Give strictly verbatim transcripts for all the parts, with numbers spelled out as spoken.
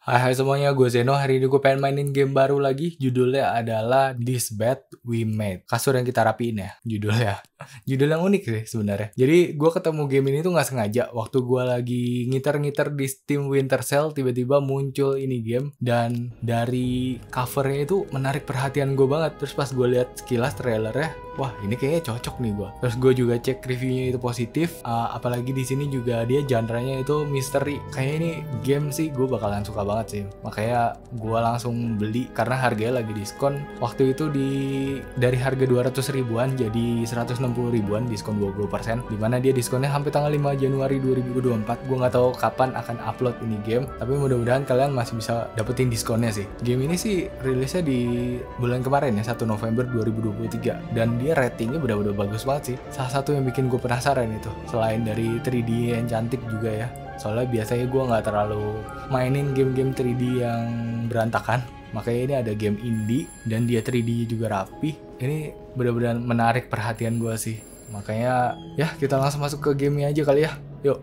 Hai hai semuanya, gue Zeno. Hari ini gue pengen mainin game baru lagi. Judulnya adalah This Bed We Made. Kasur yang kita rapiin ya, judulnya. Judul yang unik sih sebenarnya. Jadi gue ketemu game ini tuh nggak sengaja. Waktu gue lagi ngiter-ngiter di Steam Winter Sale, tiba-tiba muncul ini game. Dan dari covernya itu menarik perhatian gue banget. Terus pas gue lihat sekilas trailernya, wah ini kayaknya cocok nih gue. Terus gue juga cek reviewnya itu positif. Uh, apalagi di sini juga dia genre-nya itu misteri. Kayaknya ini game sih gue bakalan suka banget sih. Makanya gue langsung beli karena harganya lagi diskon. Waktu itu di dari harga dua ratus ribuan jadi seratus enam puluh ribuan, diskon dua puluh persen. Dimana dia diskonnya sampai tanggal lima Januari dua ribu dua puluh empat. Gue nggak tahu kapan akan upload ini game, tapi mudah-mudahan kalian masih bisa dapetin diskonnya sih. Game ini sih rilisnya di bulan kemarin ya, satu November dua ribu dua puluh tiga. Dan dia ratingnya benar-benar bagus banget sih. Salah satu yang bikin gue penasaran itu, selain dari tiga D yang cantik juga ya. Soalnya biasanya gue nggak terlalu mainin game-game tiga D yang berantakan. Makanya ini ada game indie dan dia tiga D juga rapi. Ini benar-benar menarik perhatian gue sih. Makanya ya kita langsung masuk ke gamenya aja kali ya. Yuk.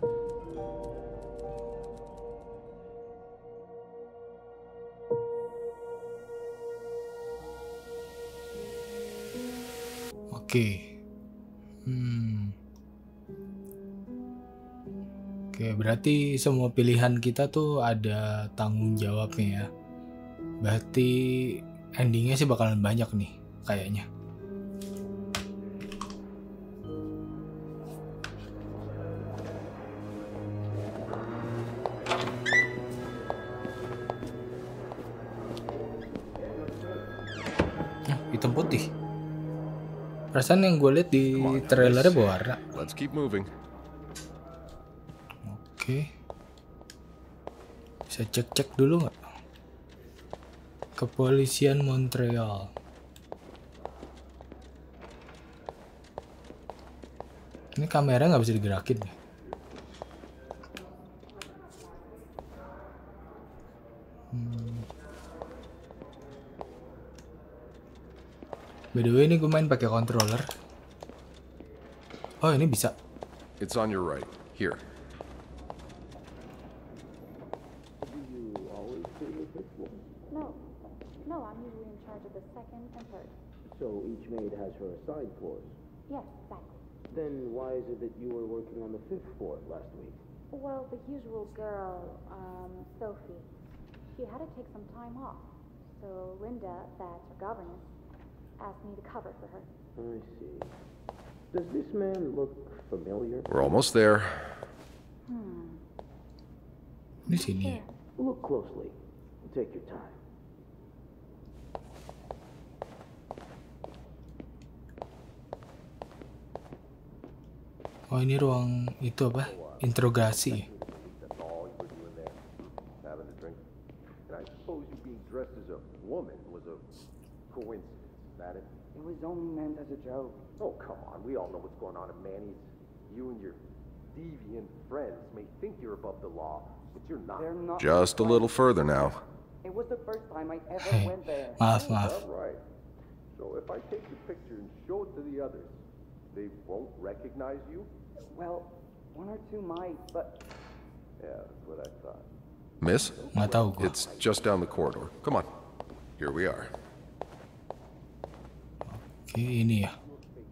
Oke. Hmm. Oke, berarti semua pilihan kita tuh ada tanggung jawabnya ya. Berarti endingnya sih bakalan banyak nih kayaknya. Nah, hitam putih. Perasaan yang gue lihat di trailernya berwarna. Let's keep moving. Oke. Bisa cek-cek dulu nggak? Kepolisian Montreal. Ini kamera nggak bisa digerakin nih. Hmm. By the way, ini gue main pakai controller. Oh, ini bisa. It's on your right. Here. No. No, I'm usually in charge of the second and third. So each maid has her assigned floors. Yes, exactly. Then why is it that you were working on the fifth floor last week? Well, the usual girl, um, Sophie, she had to take some time off. So Linda, that's her governess, asked me to cover for her. I see. Does this man look familiar? We're almost there. Hmm. Di sini. There. Look closely. Take your time. Oh, ini ruang itu apa? Interogasi. That's all you were doing there. Having a drink. And I suppose you being dressed as a woman was a coincidence. Is that it? It was only meant as a joke. Oh, come on. We all know what's going on in Manny's. You and your deviant friends may think you're above the law, but you're not. They're not. Just a little further now. It was the first time I ever Hey. went there. Maaf, maaf. All right. So if I take the picture and show it to the others, they won't recognize you? Well, one or two might, but Yeah, that's what I thought. Miss? Nggak tahu gua. It's just down the corridor. Come on. Here we are. Oke, ini ya.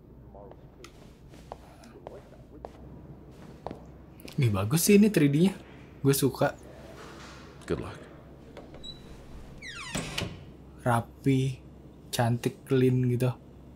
Nih bagus sih ini tiga D-nya. Gue suka. Good luck. Rapi, cantik, clean gitu.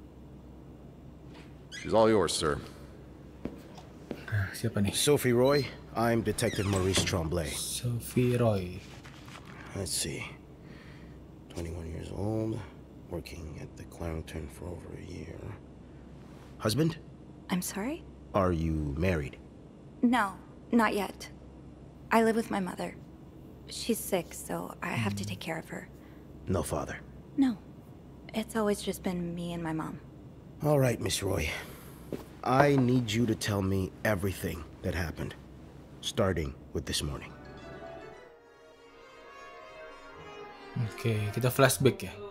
She's all yours, sir. Nah, siapa nih? Sophie Roy, I'm Detective Maurice Tremblay. Sophie Roy. Let's see. twenty-one years old, working at the Clarendon for over a year. Husband? I'm sorry? Are you married? No, not yet. I live with my mother. She's sick, so I have to take care of her. No father. No, it's always just been me and my mom. All right, Miss Roy. I need you to tell me everything that happened, starting with this morning. Oke, kita flashback ya.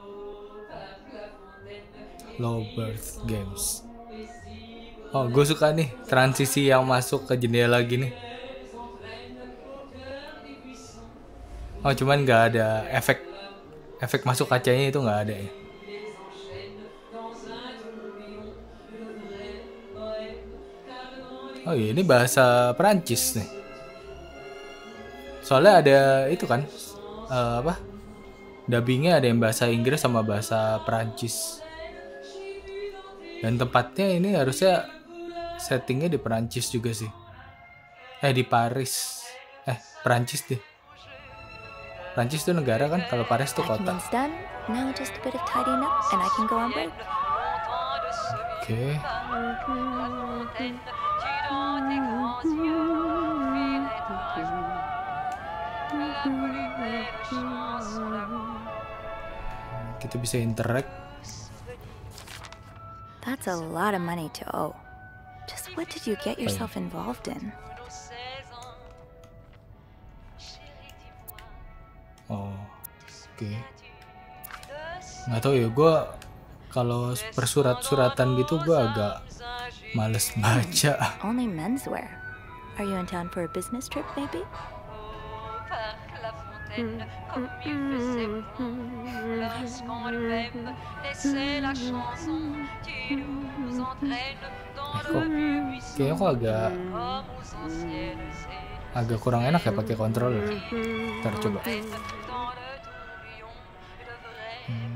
Low Birth Games. Oh, gue suka nih transisi yang masuk ke jendela gini. Oh cuman nggak ada efek efek masuk kacanya itu nggak ada ya. Oh iya, ini bahasa Perancis nih. Soalnya ada itu kan, eh, apa? Dubbingnya ada yang bahasa Inggris sama bahasa Perancis. Dan tempatnya ini harusnya settingnya di Perancis juga sih. Eh di Paris. Eh Perancis deh. Perancis tuh negara kan, kalau Paris tuh kota. Document's done. Now just a bit of tidying up and I can go on break. Oke. Kita bisa interact. That's a lot of money to owe. Just what did you get yourself involved in? Oh, oke. Nggak tahu ya, gue kalau persurat-suratan gitu gue agak males baca. Only menswear. Are you in town for a business trip, maybe? Eh, kok kayaknya kok agak agak kurang enak ya pakai controller. Ntar coba. Hmm.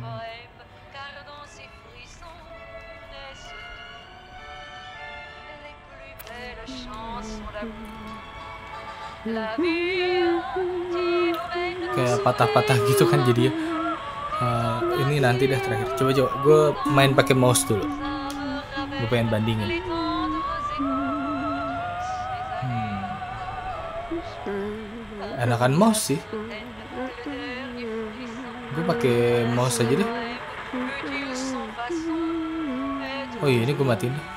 Kayak patah-patah gitu kan jadi ya. Uh, ini nanti deh terakhir. Coba coba gue main pakai mouse dulu. Gue pengen bandingin. Hmm. Enakan mouse sih. Gue pakai mouse aja deh. Oh iya, ini gue matiin deh.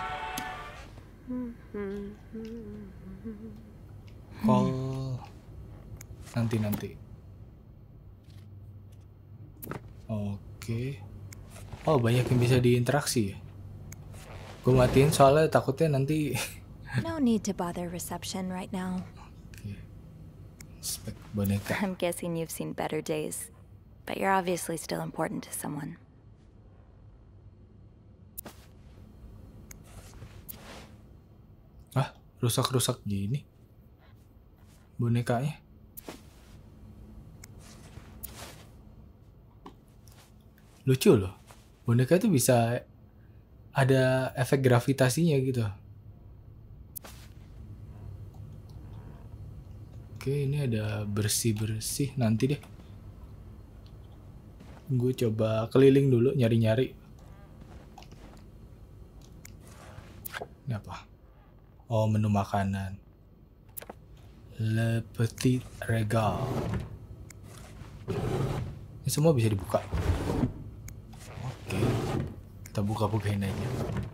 Call nanti-nanti. Oke. Oh, banyak yang bisa diinteraksi ya. Gue matiin soalnya takutnya nanti. No need to bother reception right now. Oke. Spek boneka. I'm guessing you've seen better days, but you're obviously still important to someone. Ah, rusak-rusak gini bonekanya. Lucu loh. Boneka itu bisa ada efek gravitasinya gitu. Oke, ini ada bersih-bersih nanti deh. Gue coba keliling dulu nyari-nyari. Ini apa? Oh, menu makanan. Le Petit Régal. Ini semua bisa dibuka. Oke, kita buka-bukain aja.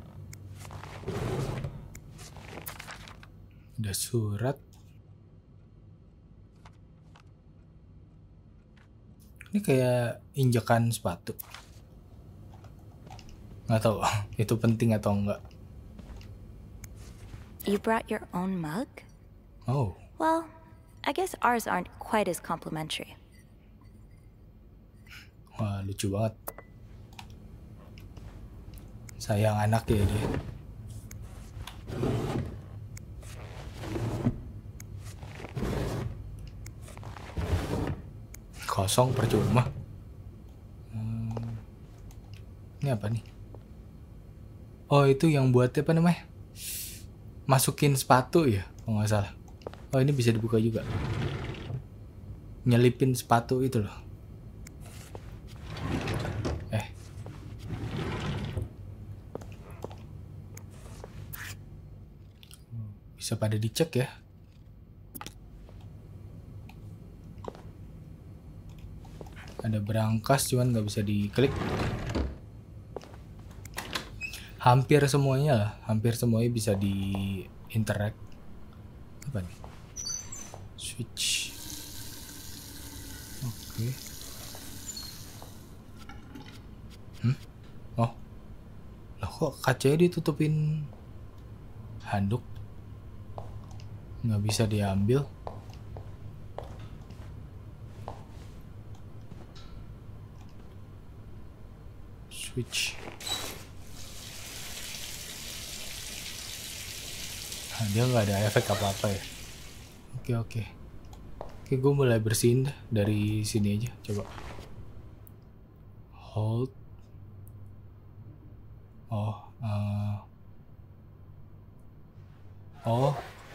Ada surat. Ini kayak injakan sepatu. Nggak tahu itu penting atau enggak. You brought your own mug? Oh. Well, I guess ours aren't quite as complimentary. Wah, lucu banget. Sayang anak ya dia. Kosong percuma. Hmm. Ini apa nih? Oh, itu yang buat apa namanya? Masukin sepatu ya, kalau nggak salah. Oh, ini bisa dibuka juga. Nyelipin sepatu itu loh. Eh. Bisa pada dicek ya. Ada berangkas cuman nggak bisa diklik. Hampir semuanya lah, hampir semuanya bisa di interact. Apa nih? Switch. Oke. Okay. Hmm? Oh. Lah kok kacanya ditutupin handuk? Nggak bisa diambil. Switch. Nah, dia nggak ada efek apa-apa ya. Oke oke. Oke, gue mulai bersihin dah dari sini aja. Coba. Hold. Oh. Uh. Oh.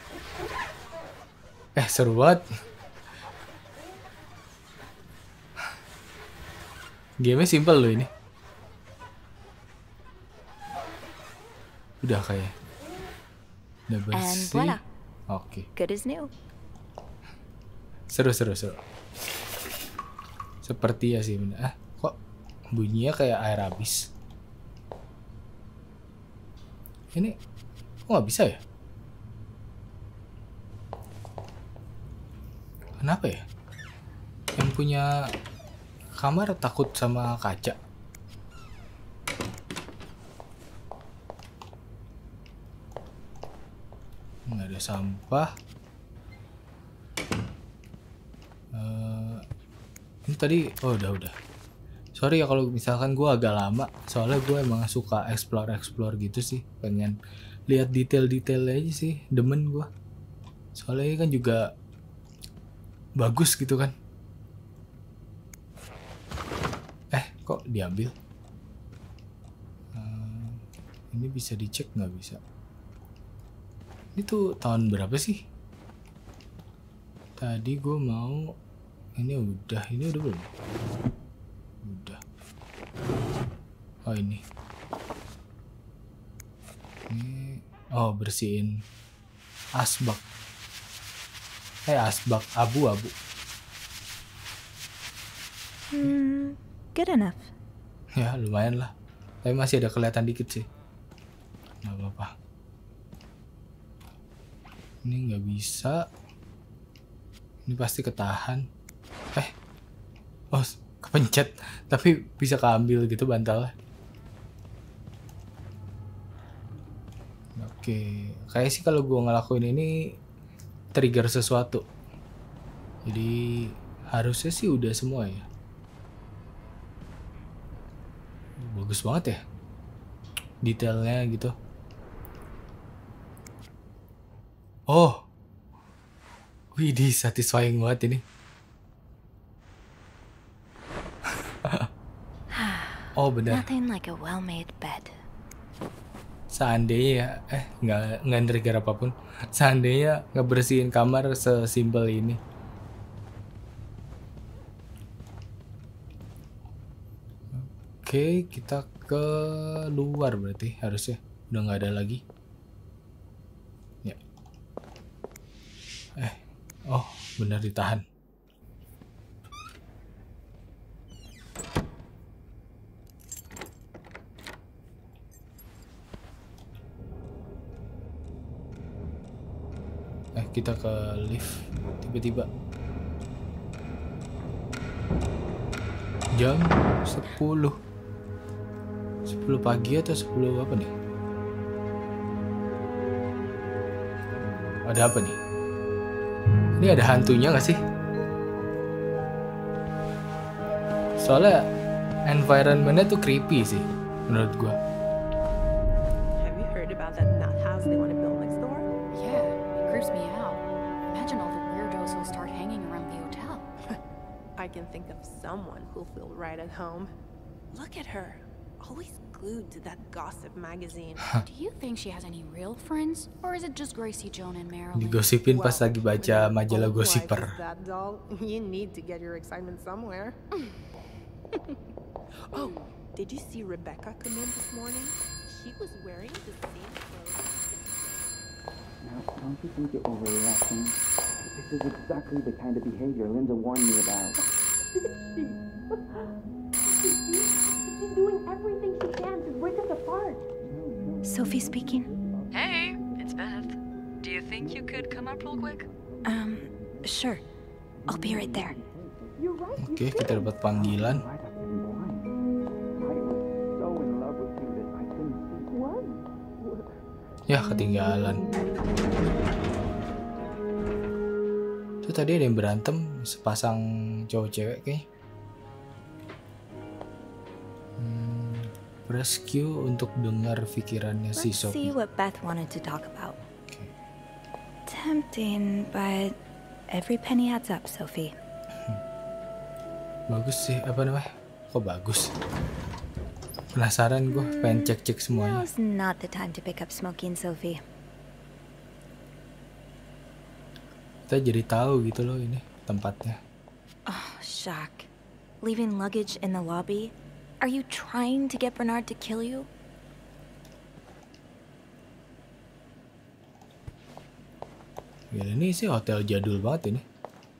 Eh, seru banget. Game-nya simple loh ini. Udah kayak. Udah bersih. And voila. Oke. Good as new. Seru seru seru. Seperti ya sih bener. Ah, kok bunyinya kayak air habis. Ini kok nggak bisa ya? Kenapa ya? Yang punya kamar takut sama kaca. Nggak ada sampah. Uh, ini tadi, oh udah udah. Sorry ya kalau misalkan gue agak lama, soalnya gue emang suka explore explore gitu sih, pengen lihat detail-detail aja sih, demen gue. Soalnya ini kan juga bagus gitu kan. Eh kok diambil? Uh, ini bisa dicek nggak bisa? Ini tuh tahun berapa sih? Tadi gue mau ini udah, ini udah belum? Udah. Oh ini. Ini oh bersihin asbak. Eh asbak abu-abu. Hmm, good enough. Ya lumayan lah. Tapi masih ada kelihatan dikit sih. Nggak apa-apa. Ini nggak bisa. Ini pasti ketahan. Eh, oh kepencet. Tapi bisa keambil gitu bantalnya. Oke, kayak sih kalau gue ngelakuin ini trigger sesuatu. Jadi harusnya sih udah semua ya. Bagus banget ya. Detailnya gitu. Oh. Widih, satisfying banget ini. Oh benar. Nothing like a well-made bed. Seandainya eh nggak nggak trigger apapun. Seandainya ngebersihin kamar sesimpel ini. Oke, kita ke luar berarti harusnya. Udah nggak ada lagi. Ya. Eh, oh benar ditahan. Eh kita ke lift tiba-tiba. Jam sepuluh. sepuluh pagi atau sepuluh apa nih? Ada apa nih? Ini ada hantunya gak sih? Soalnya environment-nya tuh creepy sih menurut gua. Have you heard about that nut house they want to build next door? Yeah, it creeps me out. Imagine all the weirdos who'll start hanging around the hotel. I can think of someone who'll feel right at home. Look at her, always glued to that gossip magazine. Do you think she has any real friends? Or is it just Gracie, Joan, and Marilyn? Digosipin pas lagi when baca your majalah own wife Gossiper. is that doll, you need to get your excitement somewhere. Oh, did you see Rebecca come in this morning? She was wearing the same clothes. Now, don't you think you're overreacting? This is exactly the kind of behavior Linda warned me about. She's doing everything she can to break us apart. Sophie speaking. Hey, it's Beth. Do you think you could come up real quick? Um, sure. I'll be right there. You're right. Oke, kita dapat panggilan. Might have been blind. I was so in love with you that I couldn't see. What? Ya, ketinggalan. Itu tadi ada yang berantem sepasang cowok cewek kayaknya. Hmm. rescue untuk dengar pikirannya si Let's see Sophie. what Beth wanted to talk about. Tempting, but every penny adds up, Sophie. Bagus sih, apa namanya? Kok bagus? Penasaran gue, pengen cek-cek semuanya. Now's not the time to pick up smoking, Sophie. Kita jadi tahu gitu loh ini tempatnya. Oh, Jacques. Leaving luggage in the lobby? Are you trying to get Bernard to kill you? Gila, ini sih hotel jadul banget ini.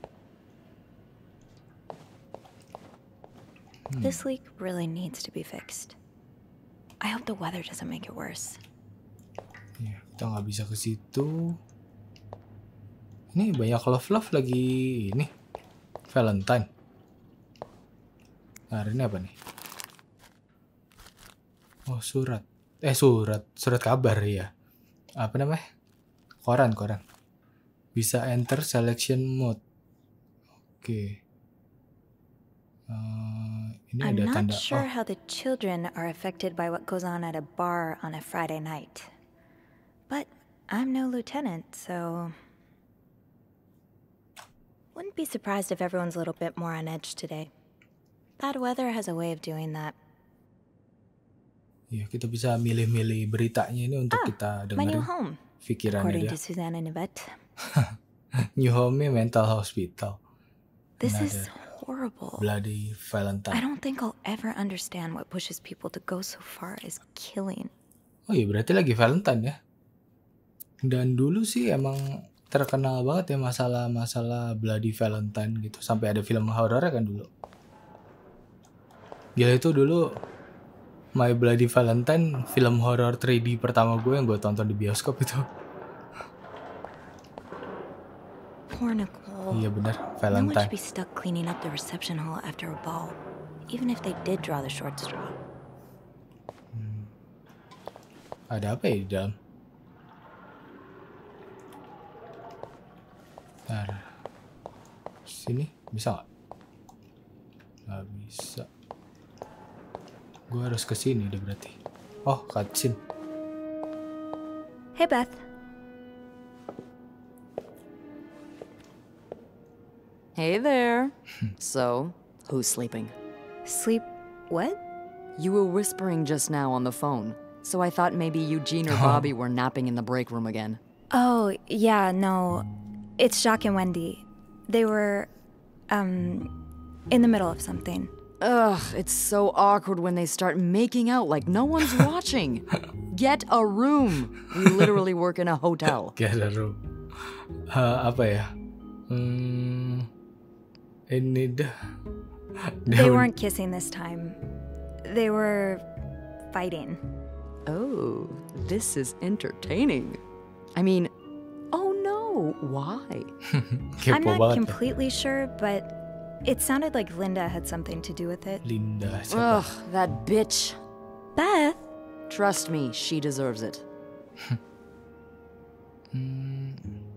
Hmm. This leak really needs to be fixed. I hope the weather doesn't make it worse. Ya, kita nggak bisa ke situ. Ini banyak love-love lagi ini. Valentine. Nah, hari ini apa nih? Oh, surat. Eh, surat. Surat kabar ya. Apa namanya? Koran, koran. Bisa enter selection mode. Oke. Uh, ini I'm ada not tanda. sure Oh, how the children are affected by what goes on at a bar on a Friday night. But I'm no lieutenant, so... Wouldn't be surprised if everyone's a little bit more on edge today. Bad weather has a way of doing that. ya kita bisa milih-milih beritanya ini untuk Ah, kita My new dengerin home, pikirannya according dia. to Suzanne and Yvette. New home mental hospital. This Another is horrible. bloody I Valentine. don't think I'll ever understand what pushes people to go so far as killing. Oh iya, berarti lagi Valentine ya. Dan dulu sih emang terkenal banget ya masalah-masalah bloody Valentine gitu. Sampai ada film horornya kan dulu. Gila, itu dulu My Bloody Valentine, film horor tiga D pertama gue yang gue tonton di bioskop itu. Poor Nicole. Iya bener, No one should Valentine. be stuck cleaning up the reception hall after a ball, even if they did draw the short straw. Ada apa ya di dalam? Ntar. Sini, bisa nggak? Nggak bisa. Gue harus ke sini deh berarti. Oh, cutscene. Hey, Beth. Hey there. So, who's sleeping? Sleep what? You were whispering just now on the phone, so I thought maybe Eugene or Bobby were napping in the break room again. Oh, yeah, no. It's Jacques and Wendy. They were, um, in the middle of something. Ugh, it's so awkward when they start making out like no one's watching. Get a room. We literally work in a hotel. Get a room. Uh, apa ya? Hmm, ini dah. They weren't kissing this time. They were fighting. Oh, this is entertaining. I mean, oh no, why? I'm not completely sure, but it sounded like Linda had something to do with it. Linda, siapa? Ugh, that bitch. Beth? Trust me, she deserves it. Hmm.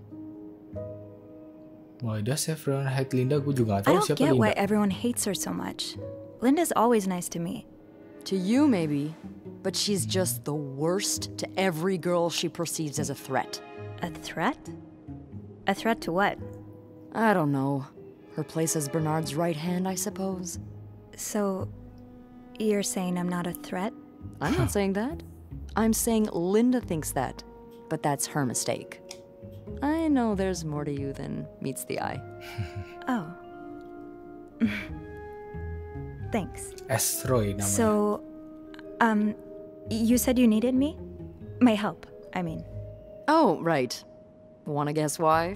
Why does everyone hate Linda? Gue juga gak I tahu don't siapa get why Linda. everyone hates her so much. Linda's always nice to me. To you, maybe, but she's just the worst to every girl she perceives as a threat. A threat? A threat to what? I don't know. Her place as Bernard's right hand, I suppose. So, you're saying I'm not a threat? I'm not saying that. I'm saying Linda thinks that, but that's her mistake. I know there's more to you than meets the eye. Oh. Thanks. Astroy namanya. So, um, you said you needed me? My help, I mean. Oh, right. Wanna guess why?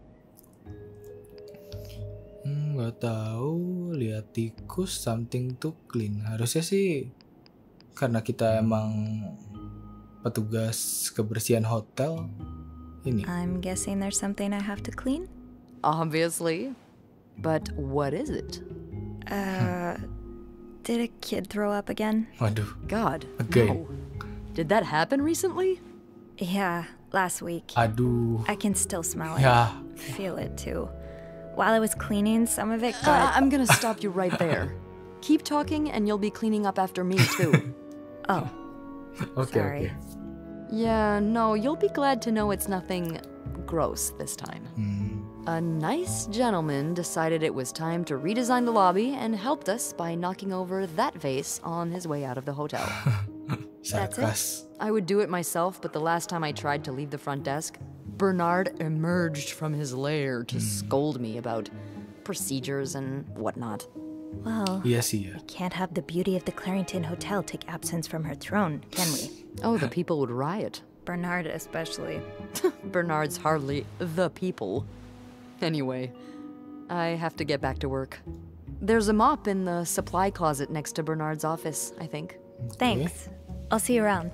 Hmm, gak tahu. Lihat tikus, something to clean. Harusnya sih karena kita emang petugas kebersihan hotel. Ini. I'm guessing there's something I have to clean? Obviously. But what is it? Uh, did a kid throw up again? Waduh. God, Again. no. Did that happen recently? Yeah, last week. Aduh. I can still smell it. Ya. Feel it too. While I was cleaning, some of it Uh, got... I'm gonna stop you right there. Keep talking and you'll be cleaning up after me too. Oh. Oke, Sorry. oke. Yeah, no, you'll be glad to know it's nothing gross this time. Hmm. A nice gentleman decided it was time to redesign the lobby and helped us by knocking over that vase on his way out of the hotel. That's it? Sarkas. I would do it myself, but the last time I tried to leave the front desk, Bernard emerged from his lair to scold me about procedures and whatnot. Well, Iya sih ya. we can't have the beauty of the Clarington Hotel take absence from her throne, can we? Oh, the people would riot. Bernard especially. Bernard's hardly the people. Anyway, I have to get back to work. There's a mop in the supply closet next to Bernard's office, I think. Thanks. I'll see you around.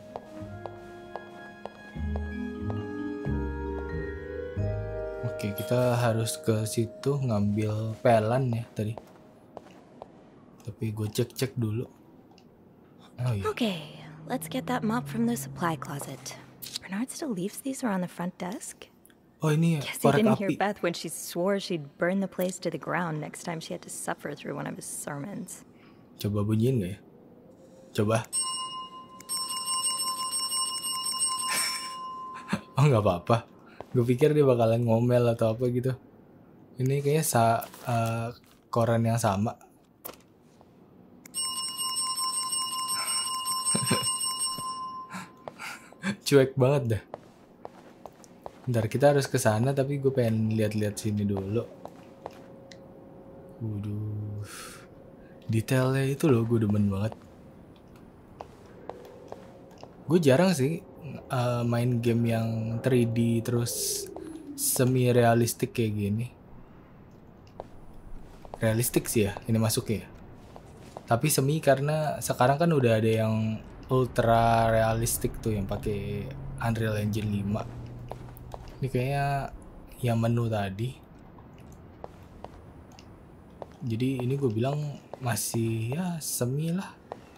Oke, kita harus ke situ ngambil pelan ya tadi. Tapi gue cek-cek dulu. Oh iya. Okay, let's get that mop from the supply closet. Bernard still leaves these around the front desk? Oh ini ya, Guess he korek didn't hear api. Beth when she swore she'd burn the place to the ground next time she had to suffer through one of his sermons. Coba bunyiin gak ya? Coba. Oh nggak apa-apa. Gue pikir dia bakalan ngomel atau apa gitu. Ini kayaknya sa uh, koran yang sama. Cuek banget dah. Bentar, kita harus ke sana tapi gue pengen lihat-lihat sini dulu. Waduh. Detailnya itu loh gue demen banget. Gue jarang sih uh, main game yang tiga D terus semi realistik kayak gini. Realistik sih ya ini masuknya ya. Tapi semi karena sekarang kan udah ada yang ultra realistik tuh yang pakai Unreal Engine lima. Ini kayaknya yang menu tadi. Jadi ini gue bilang masih ya semi lah.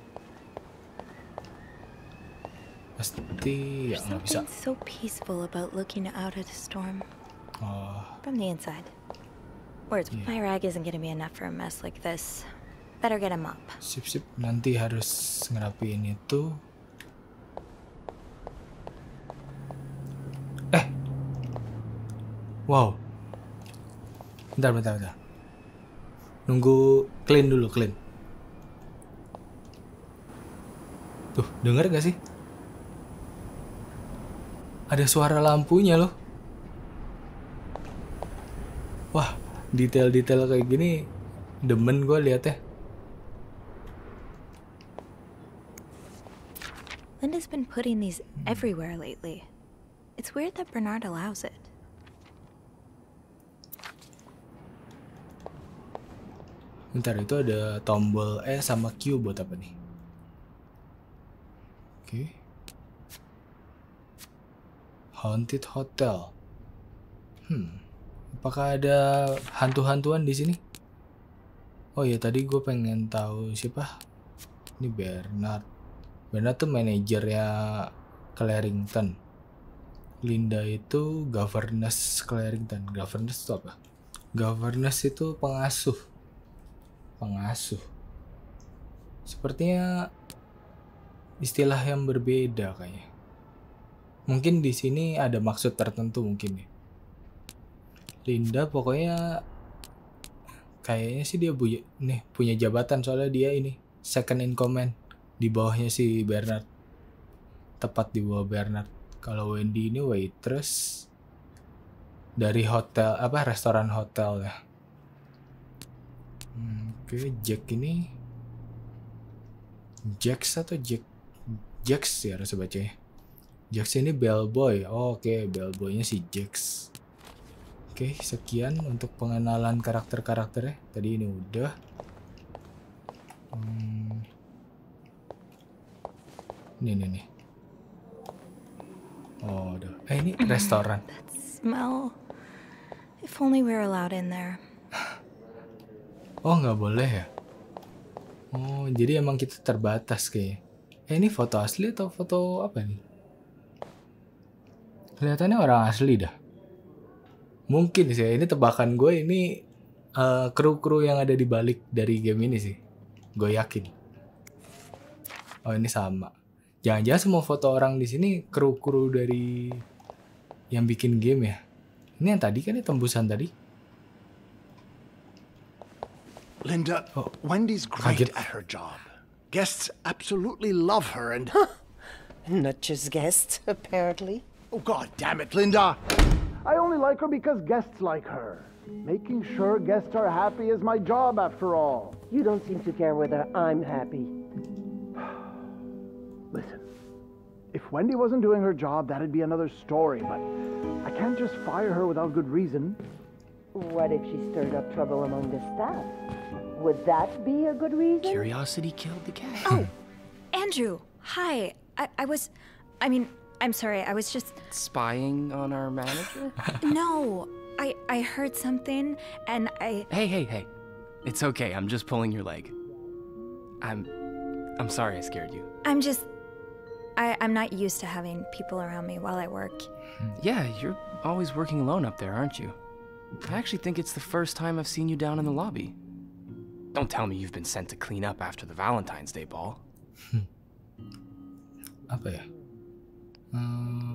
Pasti ya There's nggak bisa. something so peaceful about looking out at a storm Oh, from the inside. Words, Yeah. my rag isn't gonna be enough for a mess like this. Better get a mop. sip sip. Nanti harus ngerapiin itu. Eh, wow. Bentar, bentar, bentar. Nunggu clean dulu, clean. Tuh, denger gak sih? Ada suara lampunya loh. Wah, detail-detail kayak gini demen gue liatnya. Linda's been putting these everywhere lately. It's weird that Bernard allows it. Bentar, itu ada tombol E sama Q buat apa nih? Oke. Haunted Hotel. Hmm. Apakah ada hantu-hantuan di sini? Oh iya, tadi gue pengen tahu siapa? Ini Bernard. Bernard tuh manajernya Clarington. Linda itu governess Clarington. Governess itu apa? Governess itu pengasuh. Pengasuh. Sepertinya istilah yang berbeda kayaknya. Mungkin di sini ada maksud tertentu mungkin ya. Linda pokoknya kayaknya sih dia punya nih punya jabatan soalnya dia ini second in command di bawahnya si Bernard. Tepat di bawah Bernard. Kalau Wendy ini waitress dari hotel apa restoran hotel ya. Hmm, Oke, Jack ini Jax atau Jack Jax ya harus bacanya. Jax ini bellboy. Oh, oke, okay. Bellboynya si Jax. Oke, okay, sekian untuk pengenalan karakter-karakternya. Tadi ini udah. Hmm. Nih, nih, nih. Oh, udah. Eh, ini restoran. That smell. If only we were allowed in there. Oh, nggak boleh ya? Oh, jadi emang kita terbatas kayaknya. Eh, ini foto asli atau foto apa nih? Kelihatannya orang asli dah. Mungkin sih, ini tebakan gue ini uh, kru-kru yang ada di balik dari game ini sih. Gue yakin. Oh ini sama. Jangan-jangan semua foto orang di sini kru-kru dari yang bikin game ya. Ini yang tadi kan ya tembusan tadi. Linda, Oh, Wendy's great kaget. at her job. Guests absolutely love her and... Not just guests, apparently. Oh, God damn it, Linda! I only like her because guests like her. Making sure guests are happy is my job, after all. You don't seem to care whether I'm happy. Listen, if Wendy wasn't doing her job, that'd be another story, but I can't just fire her without good reason. What if she stirred up trouble among the staff? Would that be a good reason? Curiosity killed the cat. Oh, Andrew, hi. I, I was, I mean, I'm sorry, I was just... Spying on our manager? No, I, I heard something, and I... Hey, hey, hey. It's okay, I'm just pulling your leg. I'm... I'm sorry I scared you. I'm just... I, I'm not used to having people around me while I work. Yeah, you're always working alone up there, aren't you? I actually think it's the first time I've seen you down in the lobby. Don't tell me you've been sent to clean up after the Valentine's Day ball. Apa ya? Hmm,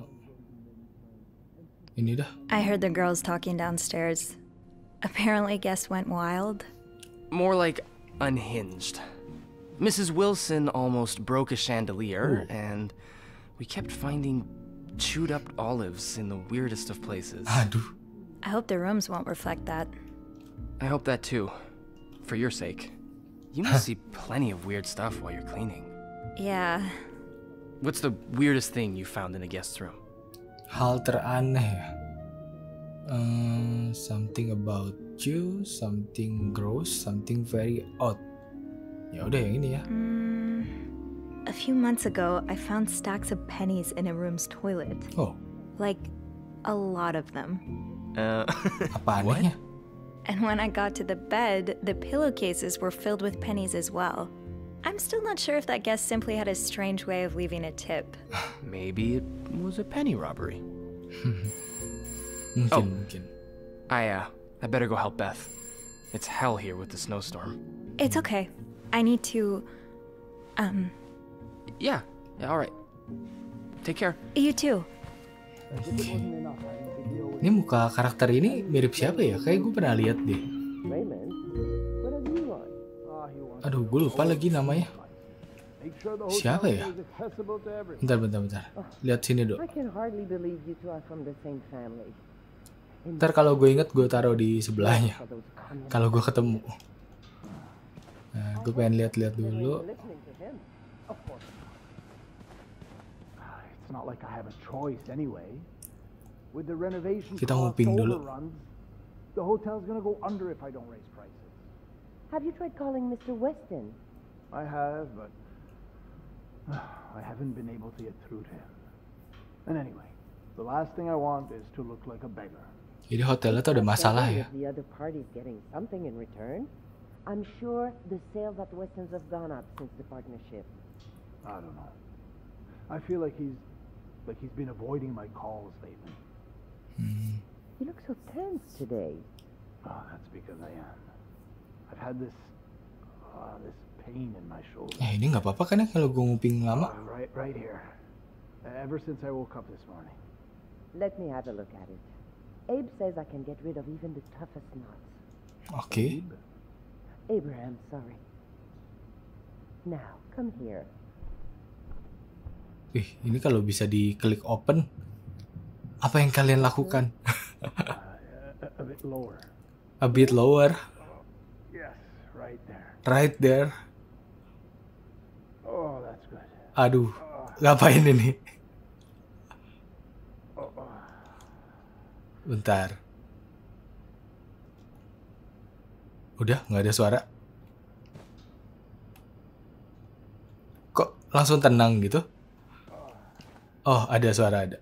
ini dah. I heard the girls talking downstairs. Apparently guests went wild. More like unhinged. Missus Wilson almost broke a chandelier, Ooh. and we kept finding chewed up olives in the weirdest of places. Aduh. I hope the rooms won't reflect that. I hope that too. For your sake. You must see plenty of weird stuff while you're cleaning. Yeah. What's the weirdest thing you found in a guest's room? Hal teraneh ya. Uh, something about you, something gross, something very odd. Ya udah yang ini ya. Mm, a few months ago, I found stacks of pennies in a room's toilet. Oh. Like, a lot of them. Uh, Apa anehnya? And when I got to the bed, the pillowcases were filled with pennies as well. I'm still not sure if that guest simply had a strange way of leaving a tip. Maybe it was a penny robbery. Mungkin, Oh. mungkin. I, uh, I better go help Beth. It's hell here with the snowstorm. It's okay. I need to... Um... Yeah, yeah, alright. Take care. You too. Oke. Ini muka karakter ini mirip siapa ya? Kayak gue pernah lihat deh. Raymond, what do you want? Aduh, gue lupa lagi namanya. Siapa ya? Bentar, bentar, bentar. Lihat sini dong. I can hardly believe you two are from the same family. Ntar kalau gue inget gue taruh di sebelahnya. Kalau gue ketemu. Nah, gue pengen lihat-lihat dulu. It's not like I have a choice anyway. With the renovation Kita cost nguping dulu. overruns, the hotel's gonna go under if I don't raise prices. Have you tried calling Mister Weston? I have, but I haven't been able to get through to him. And anyway, the last thing I want is to look like a beggar. Jadi hotelnya tuh ada masalah ya. If the other party's getting something in return, I'm sure the sales at Weston's have gone up since the partnership. I don't know. I feel like he's like he's been avoiding my calls lately. Hmm. You look so tense today. Oh, that's because I am. I've had this uh, this pain in my shoulder. Eh ini nggak apa-apa kan ya kalau gue nguping lama? Uh, right, right here. Ever since I woke up this morning. Let me have a look at it. Abe says I can get rid of even the toughest knots. Oke. Abraham, sorry. Now, come here. Ih, ini kalau bisa diklik open, apa yang kalian lakukan? uh, a, a bit lower. A bit lower. Yes, right there. Right there. Oh, that's good. Aduh, ngapain ini? Bentar. Udah, nggak ada suara. Kok langsung tenang gitu? Oh, ada suara ada.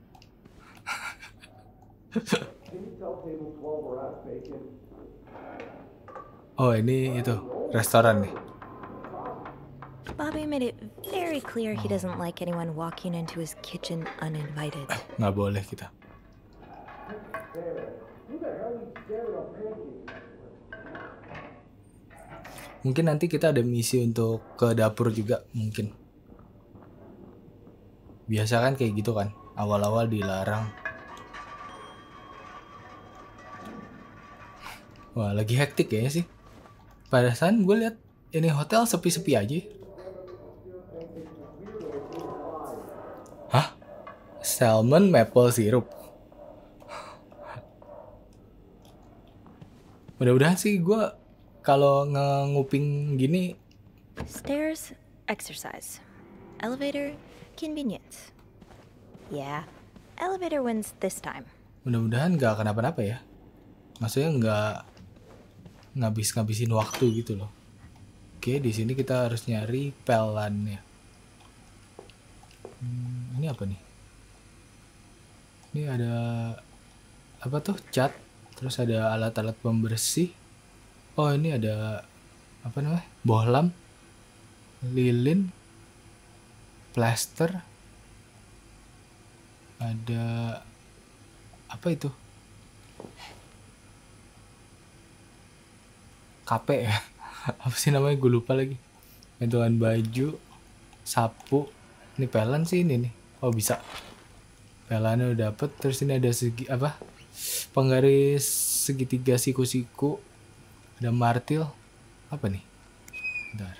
Oh, ini itu restoran nih. Bobby made it very clear he doesn't like anyone walking into his kitchen uninvited. Nggak boleh kita. Mungkin nanti kita ada misi untuk ke dapur juga mungkin. Biasa kan kayak gitu kan, awal-awal dilarang. Wah, lagi hektik kayaknya sih. Padahal gue lihat ini hotel sepi-sepi aja. Hah? Salmon maple syrup. Mudah-mudahan sih gue kalau nguping gini. Stairs, exercise. Elevator, convenience. Yeah, elevator wins this time. Mudah-mudahan nggak kenapa-napa ya. Maksudnya nggak ngabis-ngabisin waktu gitu loh. Oke, di sini kita harus nyari pelannya. Hmm, ini apa nih? Ini ada apa tuh? Cat. Terus ada alat-alat pembersih. Oh, ini ada apa namanya? Bohlam, lilin, plaster. Ada apa itu? K P ya? Apa sih namanya? Gue lupa lagi. Gantungan baju, sapu. Ini pelan sih ini nih. Oh, bisa. Pelannya udah dapet. Terus ini ada segi apa? Penggaris segitiga siku-siku. Ada martil. Apa nih? Bentar.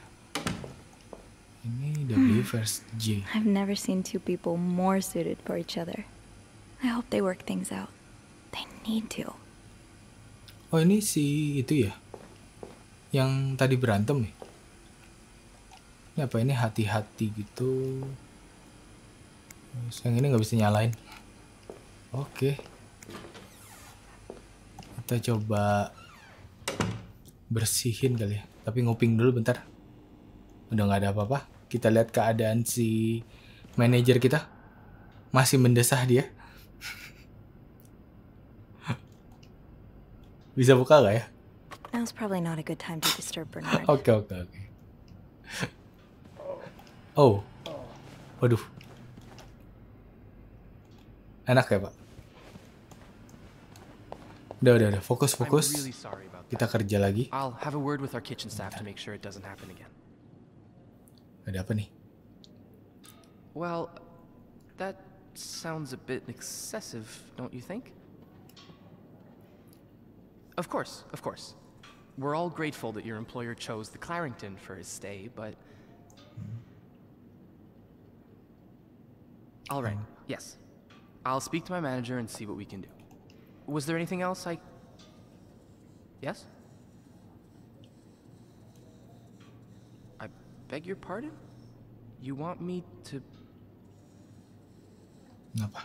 Ini W versus J. I've never seen two people more suited for each other. I hope they work things out. They need to. Oh, ini si itu ya? Yang tadi berantem ya? Ini apa ini? Hati-hati gitu. Terus yang ini nggak bisa nyalain. Oke. Kita coba bersihin kali ya. Tapi nguping dulu bentar. Udah nggak ada apa-apa. Kita lihat keadaan si manajer kita. Masih mendesah dia. Bisa buka nggak ya? Now's probably not a good time to disturb Bernard. Oke, oke, oke. Oh. Waduh. Enak ya, Pak? Udah, udah, udah. Fokus, fokus. I'm really sorry about that. Kita kerja lagi. I'll have a word with our kitchen staff to make sure it doesn't happen again. Ada apa nih? Well, that sounds a bit excessive, don't you think? Of course, of course. We're all grateful that your employer chose the Clarington for his stay, but... All right, yes. I'll speak to my manager and see what we can do. Was there anything else I... Yes? I beg your pardon? You want me to... Kenapa?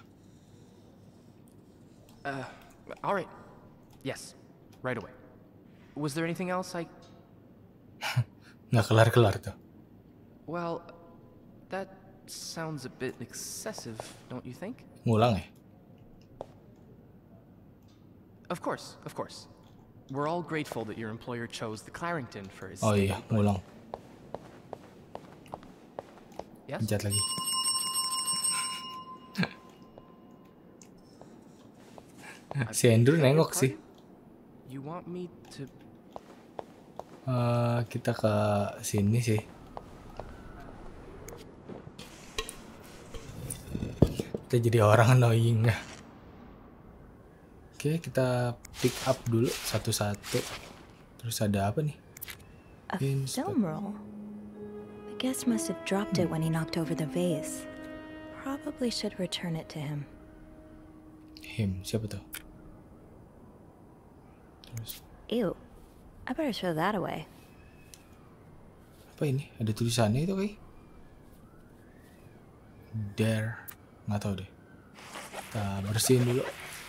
Uh, all right. Yes, right away. Was there anything else I... Nggak kelar-kelar tuh. Well, that sounds a bit excessive, don't you think? Ngulang ya? Of course, of course. We're all grateful that your employer chose the Clarington for his Oh stay, iya, but- ngulang. Yes? Pencet lagi. Si Andrew nengok sih. You want me to... Eh, kita ke sini sih. Kita jadi orang annoying ya. Oke, kita pick up dulu satu-satu. Terus ada apa nih? A film roll. The guest must have dropped it when he knocked over the vase. Probably should return it to him. Him, siapa tuh? Terus Ew. I better throw that away. apa ini? Ada tulisannya itu kayak. Dare. Nggak tahu deh. Kita bersihin dulu.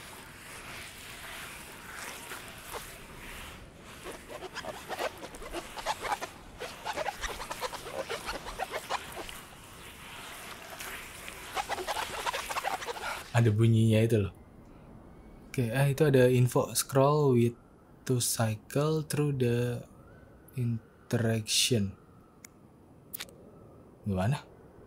Ada bunyinya itu loh. Oke, ah itu ada info scroll with to cycle through the interaction. Gimana?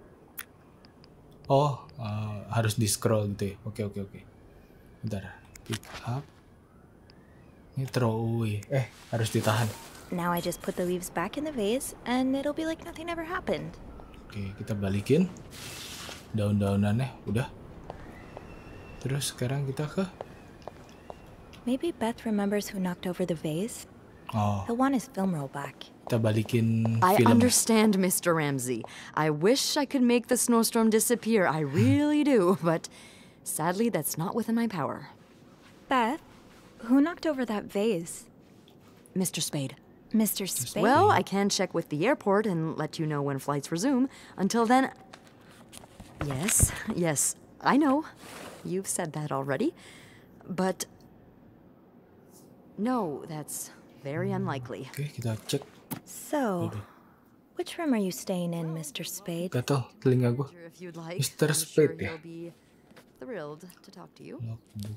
Oh, uh, harus di scroll gitu ya. Oke, oke, oke. Bentar. Pick up. Ini throw away. Eh, harus ditahan. Now I just put the leaves back in the vase and it'll be like nothing ever happened. Oke, kita balikin. daun-daunannya udah. Terus sekarang kita ke Maybe Beth remembers who knocked over the vase. Oh, He'll want his film roll back. kita balikin I film. understand, Mister Ramsey. I wish I could make the snowstorm disappear. I really do, but sadly, that's not within my power. Beth, who knocked over that vase? Mister Spade. Mister Spade? Well, I can check with the airport and let you know when flights resume. Until then... Yes, yes, I know. You've said that already. But... No, that's very unlikely. Oke, kita cek. So, which room are you staying in, Mister Spade? Gak tau, telinga gue. If you'd like, Mister I'm sure Spade ya. he'll be thrilled to talk to you. Logbook.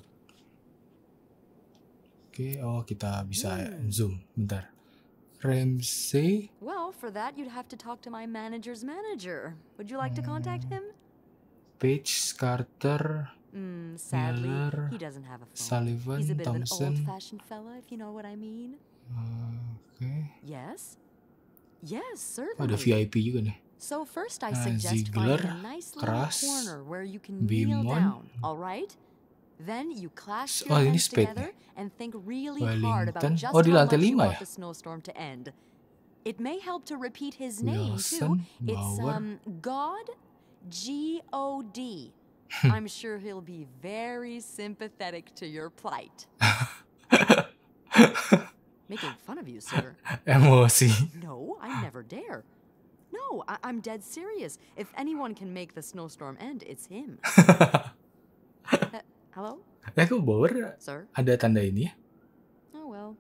Oke, oh kita bisa zoom. Bentar. Ramsey. Well, for that, you'd have to talk to my manager's manager. Would you like to contact him? Page, Carter, Mm, sadly, Miller, he doesn't have a phone. Sullivan, He's a bit Thompson. of an old-fashioned fella, if you know what I mean. Uh, Oke. Yes? Yes, Oh, certainly. ada V I P juga nih. So first I Ah, suggest Ziegler, finding a nice little Kras, corner where you can kneel Beamon. down, all right? Then you clasp Oh, your ini hands Spade together and think really Wellington. hard about just Oh, di how lantai much you lima want ya? the snowstorm to end. It may help to repeat his name too. Wilson, It's Bauer. um God, G O D. I'm sure he'll be very sympathetic to your plight. Making fun of you, sir. Emosi. No, I never dare. No, I- I'm dead serious. If anyone can make the snowstorm end, it's him. Uh, hello? Eh, kok Bauer Sir? ada tanda ini ya? Oh, well.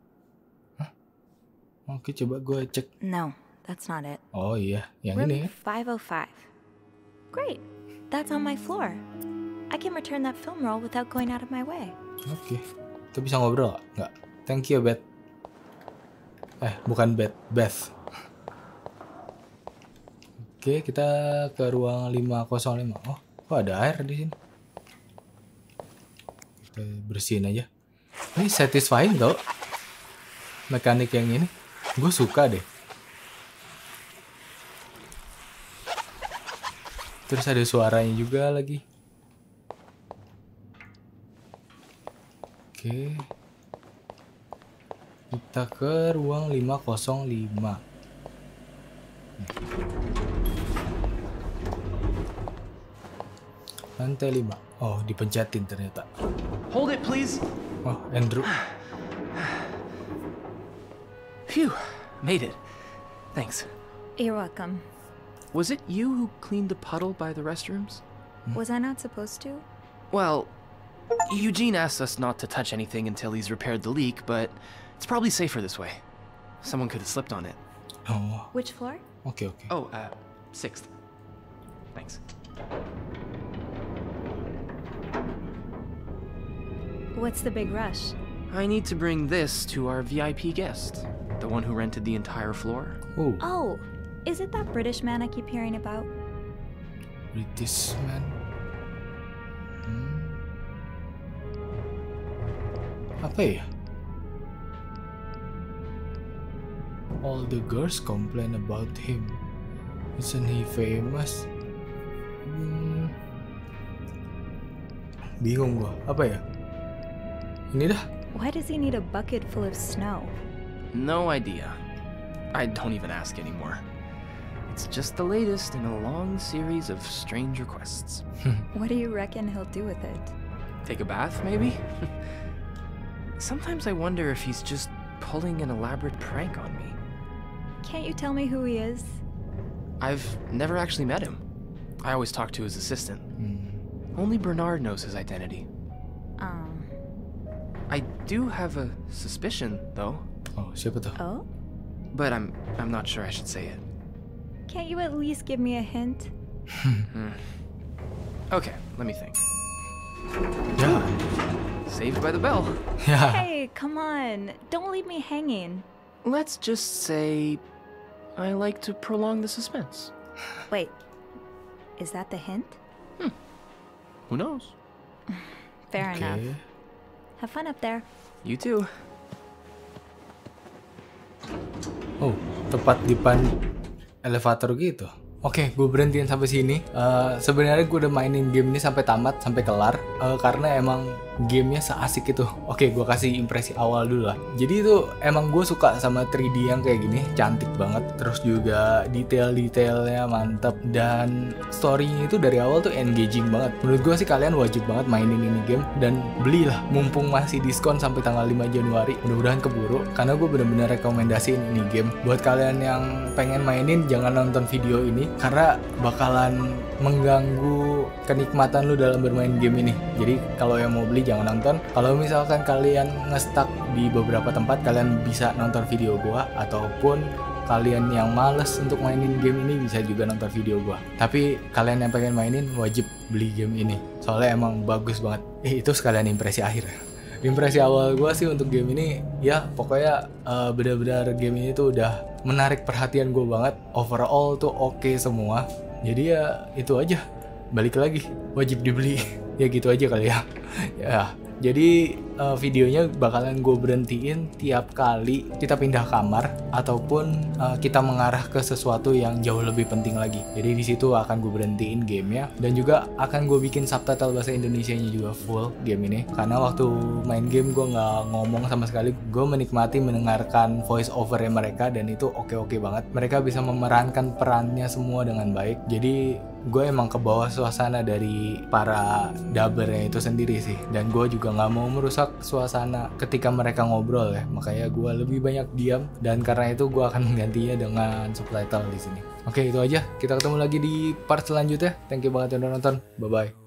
Oke, coba gue cek. No, that's not it. Oh iya, yang Room ini ya. five oh five. Great. That's on my floor. I can return that film roll without going out of my way. Oke. Kita bisa ngobrol nggak? Nggak. Thank you, Beth. Eh, bukan Beth. Beth. Oke, kita ke ruang lima nol lima. Oh, kok ada air di sini? Kita bersihin aja. Ini satisfying tau. Mekanik yang ini. Gue suka deh. Terus ada suaranya juga lagi. Oke. Kita ke ruang lima nol lima. Lantai lima. Oh, dipencetin ternyata. Hold it, please. Oh, Andrew. Phew, made it. Thanks. You're welcome. Was it you who cleaned the puddle by the restrooms? Was I not supposed to? Well, Eugene asked us not to touch anything until he's repaired the leak, but it's probably safer this way. Someone could have slipped on it. Oh, Which floor? oke oke. Oh, uh, sixth. Thanks. What's the big rush? I need to bring this to our V I P guest, the one who rented the entire floor. Oh, Oh, is it that British man I keep hearing about? British man. Hmm. Apa ya? All the girls complain about him. Isn't he famous? Hmm. Bingung gua. Apa ya? Ini dah. Why does he need a bucket full of snow? No idea. I don't even ask anymore. It's just the latest in a long series of strange requests. What do you reckon he'll do with it? Take a bath, maybe? Sometimes I wonder if he's just pulling an elaborate prank on me. Can't you tell me who he is? I've never actually met him. I always talk to his assistant. Only Bernard knows his identity. Um. I do have a suspicion, though. Oh, siapa tuh? Oh? But I'm I'm not sure I should say it. Can't you at least give me a hint? Hmm. Okay, let me think. Yeah. Saved by the bell. Yeah. Hey, come on. Don't leave me hanging. Let's just say I like to prolong the suspense. Wait. Is that the hint? Who knows? Fair Oke. enough. Have fun up there. You too. Oh, tepat di depan elevator gitu. Oke, gue berhentiin sampai sini. Uh, Sebenarnya gue udah mainin game ini sampai tamat, sampai kelar, uh, karena emang gamenya seasik itu. Oke, gue kasih impresi awal dulu lah. Jadi itu emang gue suka sama tiga D yang kayak gini, cantik banget. Terus juga detail-detailnya mantap, dan story-nya itu dari awal tuh engaging banget. Menurut gue sih kalian wajib banget mainin ini game dan belilah, mumpung masih diskon sampai tanggal lima Januari. Mudah-mudahan keburu, karena gue bener-bener rekomendasiin ini game. Buat kalian yang pengen mainin, jangan nonton video ini karena bakalan mengganggu kenikmatan lu dalam bermain game ini. Jadi kalau yang mau beli jangan nonton. Kalau misalkan kalian nge-stuck di beberapa tempat, kalian bisa nonton video gua, ataupun kalian yang males untuk mainin game ini bisa juga nonton video gua. Tapi kalian yang pengen mainin wajib beli game ini. Soalnya emang bagus banget. Eh, itu sekalian impresi akhir. Impresi awal gue sih untuk game ini, ya pokoknya uh, benar-benar game ini tuh udah menarik perhatian gue banget. Overall tuh oke okay semua. Jadi ya itu aja. Balik lagi, wajib dibeli. Ya gitu aja kali ya. Ya. Jadi uh, videonya bakalan gue berhentiin tiap kali kita pindah kamar ataupun uh, kita mengarah ke sesuatu yang jauh lebih penting lagi. Jadi di situ akan gue berhentiin gamenya, dan juga akan gue bikin subtitle bahasa Indonesianya juga full game ini. Karena waktu main game gue nggak ngomong sama sekali, gue menikmati mendengarkan voice overnya mereka, dan itu oke-oke banget. Mereka bisa memerankan perannya semua dengan baik. Jadi gue emang ke bawah suasana dari para dubbernya itu sendiri sih, dan gue juga nggak mau merusak suasana ketika mereka ngobrol ya, makanya gue lebih banyak diam, dan karena itu gue akan menggantinya dengan subtitle di sini. Oke, itu aja, kita ketemu lagi di part selanjutnya. Thank you banget yang udah nonton, bye bye.